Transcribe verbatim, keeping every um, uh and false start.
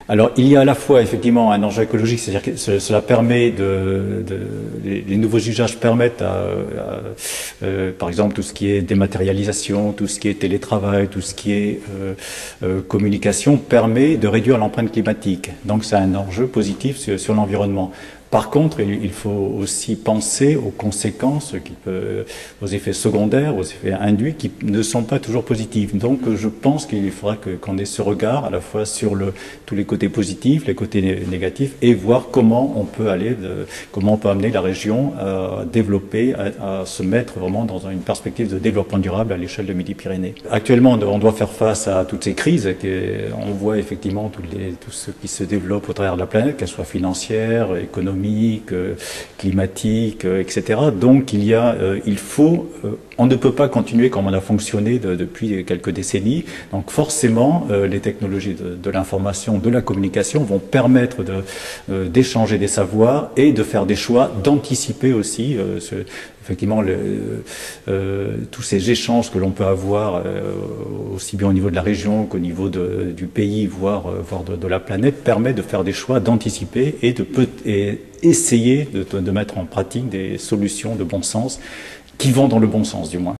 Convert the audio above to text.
Alors, il y a à la fois effectivement un enjeu écologique, c'est-à-dire que cela permet de, de les, les nouveaux usages permettent à, à euh, par exemple tout ce qui est dématérialisation, tout ce qui est télétravail, tout ce qui est euh, euh, communication permet de réduire l'empreinte climatique. Donc, c'est un enjeu positif sur, sur l'environnement. Par contre, il faut aussi penser aux conséquences, qui peuvent, aux effets secondaires, aux effets induits, qui ne sont pas toujours positifs. Donc, je pense qu'il faudra que, qu'on ait ce regard à la fois sur le, tous les côtés positifs, les côtés négatifs, et voir comment on peut aller, de, comment on peut amener la région à développer, à, à se mettre vraiment dans une perspective de développement durable à l'échelle de Midi-Pyrénées. Actuellement, on doit faire face à toutes ces crises. On voit effectivement tout, les, tout ce qui se développe au travers de la planète, qu'elles soient financières, économiques, climatique, et cetera. Donc il y a, euh, il faut, euh, on ne peut pas continuer comme on a fonctionné de, depuis quelques décennies. Donc forcément, euh, les technologies de, de l'information, de la communication vont permettre de, euh, d'échanger des savoirs et de faire des choix, d'anticiper aussi euh, ce, effectivement le, euh, tous ces échanges que l'on peut avoir euh, aussi bien au niveau de la région qu'au niveau de, du pays, voire, euh, voire de, de la planète, permet de faire des choix, d'anticiper et de peut, et essayer de, de mettre en pratique des solutions de bon sens qui vont dans le bon sens du moins.